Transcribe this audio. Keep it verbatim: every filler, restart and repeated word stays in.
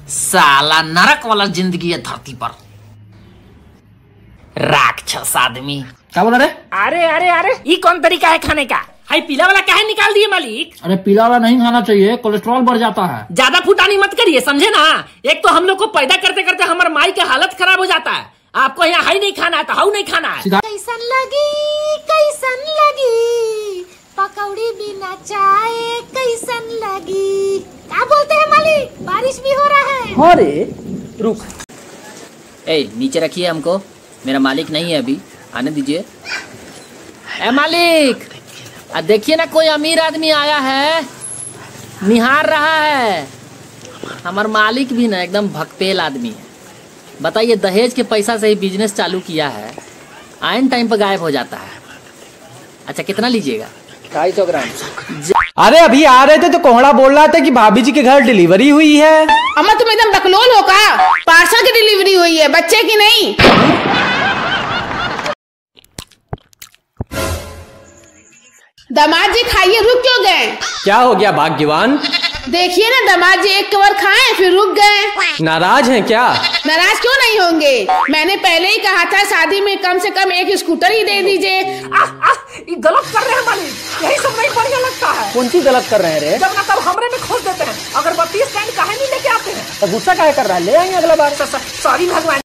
साला नरक वाला जिंदगी है धरती पर। राक्षस आदमी। क्या बोला रे? अरे अरे अरे ये कौन तरीका है खाने का? हाई पीला वाला काहे निकाल दिए मालिक? अरे पीला वाला नहीं खाना चाहिए, कोलेस्ट्रॉल बढ़ जाता है। ज्यादा फुटानी मत करिए, समझे ना। एक तो हम लोग को पैदा करते करते हमारे माई का हालत खराब हो जाता है। आपको यहाँ हाई नहीं खाना है तो हाउ नहीं खाना है। कैसन लगी कैसन लगी पकौड़ी बिना चाय कैसन लगी। क्या बोलते हैं मालिक? बारिश भी हो रहा है। अरे रुक, ए नीचे रखिए, हमको मेरा मालिक नहीं है अभी, आने दीजिए। ए मालिक, देखिए ना कोई अमीर आदमी आया है, निहार रहा है। हमार मालिक भी ना एकदम भकपेल आदमी है। बताइए, दहेज के पैसा से ही बिजनेस चालू किया है, आइन टाइम पर गायब हो जाता है। अच्छा कितना लीजिएगा? ढाई सौ ग्राम। अरे अभी आ रहे थे तो कोहड़ा बोल रहा था कि भाभी जी के घर डिलीवरी हुई है। अम्मा तुम एकदम बकलोल हो का? पार्सल की डिलीवरी हुई है, बच्चे की नहीं। दामाद जी खाइए, रुक क्यों गए? क्या हो गया भाग्यवान? देखिए ना, दामाद जी एक कवर खाएं फिर रुक गए। नाराज हैं क्या? नाराज क्यों नहीं होंगे? मैंने पहले ही कहा था शादी में कम से कम एक स्कूटर ही दे दीजिए। ये गलत कर रहे हैं मालिक, यही सब नहीं बढ़िया लगता है। कौन सी गलत कर रहे हैं रे? जब ना तब हमरे में खोज देते हैं। अगर बत्तीस स्टैंड काहे नहीं लेके आते हैं? तो गुस्सा काहे कर रहा है? ले आएंगे अगला बार। सॉरी भगवान।